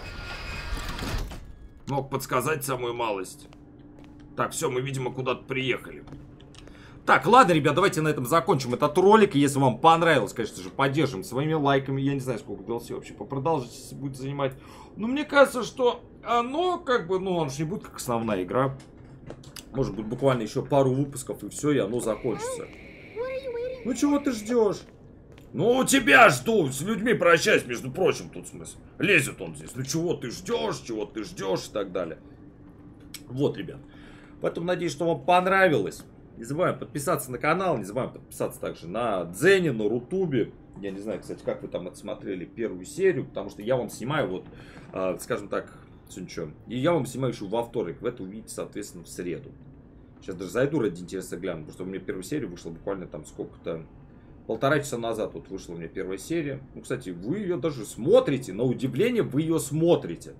Мог подсказать самую малость. Так, все, мы, видимо, куда-то приехали. Так, ладно, ребят, давайте на этом закончим этот ролик. Если вам понравилось, конечно же, поддержим своими лайками. Я не знаю, сколько ди эл си вообще по продолжительности будет занимать. Но мне кажется, что оно, как бы, ну, оно же не будет как основная игра. Может быть, буквально еще пару выпусков, и все, и оно закончится. Ну, чего ты ждешь? Ну, тебя жду. С людьми прощаюсь, между прочим, тут смысл. Лезет он здесь. Ну, чего ты ждешь, чего ты ждешь и так далее. Вот, ребят. Поэтому надеюсь, что вам понравилось. Не забываем подписаться на канал, не забываем подписаться также на Дзене, на Рутубе. Я не знаю, кстати, как вы там отсмотрели первую серию, потому что я вам снимаю, вот, э, скажем так, сегодня что. И я вам снимаю еще во вторник, вы это увидите, соответственно, в среду. Сейчас даже зайду ради интереса гляну, потому что у меня первая серия вышла буквально там сколько-то, полтора часа назад вот вышла у меня первая серия. Ну, кстати, вы ее даже смотрите, на удивление вы ее смотрите.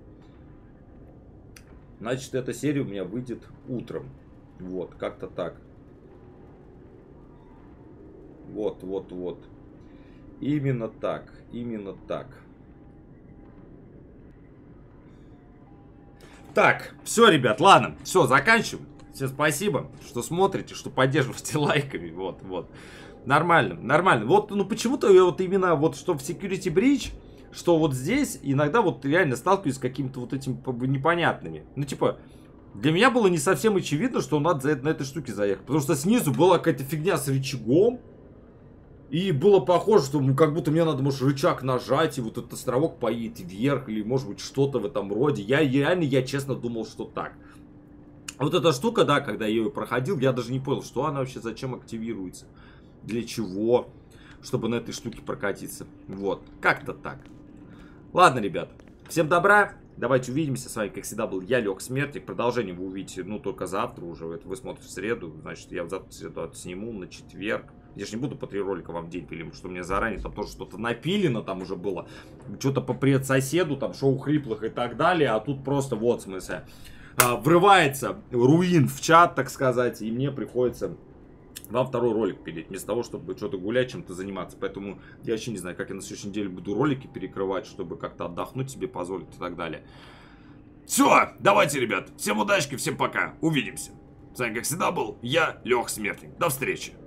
Значит, эта серия у меня выйдет утром. Вот, как-то так. Вот, вот, вот. Именно так, именно так. Так, все, ребят, ладно, все, заканчиваем. Всем спасибо, что смотрите, что поддерживаете лайками, вот, вот. Нормально, нормально. Вот, ну почему-то вот именно вот что в Security Breach, что вот здесь иногда вот реально сталкиваюсь с какими-то вот этими непонятными. Ну типа, для меня было не совсем очевидно, что надо на этой штуке заехать. Потому что снизу была какая-то фигня с рычагом. И было похоже, что ну, как будто мне надо, может, рычаг нажать, и вот этот островок поедет вверх, или может быть что-то в этом роде. Я реально, я честно думал, что так. Вот эта штука, да, когда я ее проходил, я даже не понял, что она вообще, зачем активируется. Для чего, чтобы на этой штуке прокатиться. Вот, как-то так. Ладно, ребят, всем добра. Давайте увидимся. С вами, как всегда, был я, Лех Смертик. Продолжение вы увидите, ну, только завтра уже. Это вы смотрите в среду. Значит, я завтра в среду отсниму на четверг. Я же не буду по три ролика вам в день пилить, потому что у меня заранее там тоже что-то напилено там уже было. Что-то по предсоседу, там шоу хриплых и так далее. А тут просто, вот, в смысле, врывается руин в чат, так сказать. И мне приходится вам второй ролик пилить, вместо того, чтобы что-то гулять, чем-то заниматься. Поэтому я вообще не знаю, как я на следующей неделе буду ролики перекрывать, чтобы как-то отдохнуть себе позволить и так далее. Все, давайте, ребят. Всем удачки, всем пока. Увидимся. С вами, как всегда, был я, Лех Смертник. До встречи.